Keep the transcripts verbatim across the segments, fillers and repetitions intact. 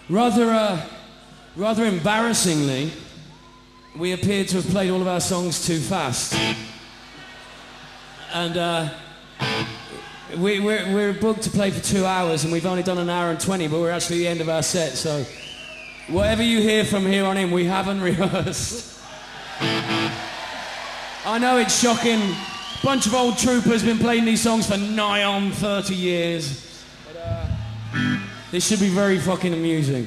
Rather, uh, rather embarrassingly, we appeared to have played all of our songs too fast. And uh, we, we're, we're booked to play for two hours and we've only done an hour and twenty, but we're actually at the end of our set, so whatever you hear from here on in, we haven't rehearsed. I know it's shocking. A bunch of old troopers been playing these songs for nigh on thirty years. But, uh, this should be very fucking amusing.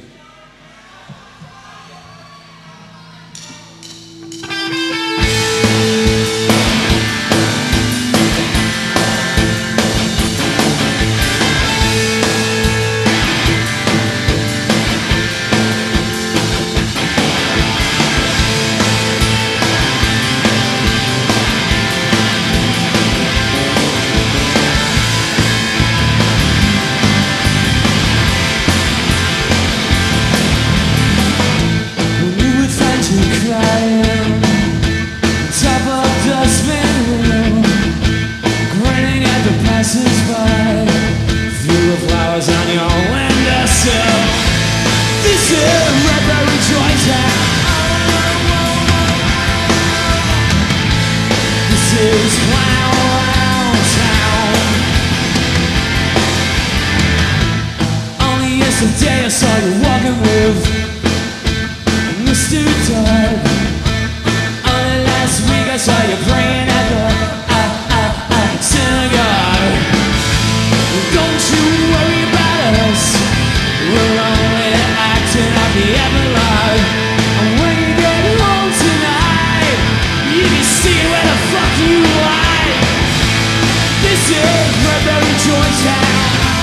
Today I saw you walking with Mister Dog. Only last week I saw you praying at the uh, uh, uh, synagogue. Don't you worry about us, we're only acting out the epilogue. And when you get home tonight, you can see where the fuck you lie. This is Redberry Georgetown.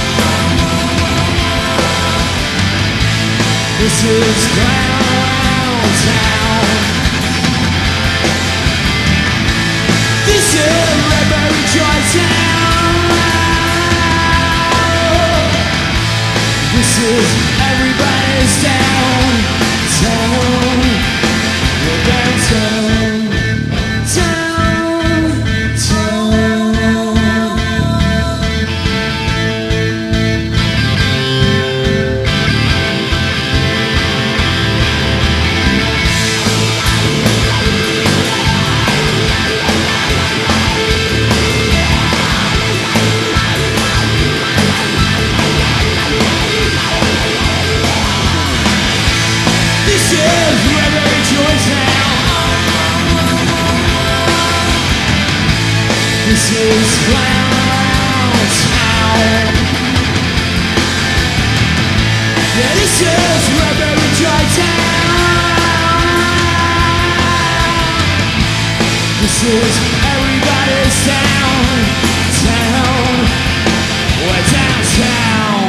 This is Clown Town. This is Redberry Georgetown. This is everybody's downtown. We're downtown, town, town. This is Clown Town. Yeah, this is Redberry Georgetown. This is everybody's downtown. We're downtown.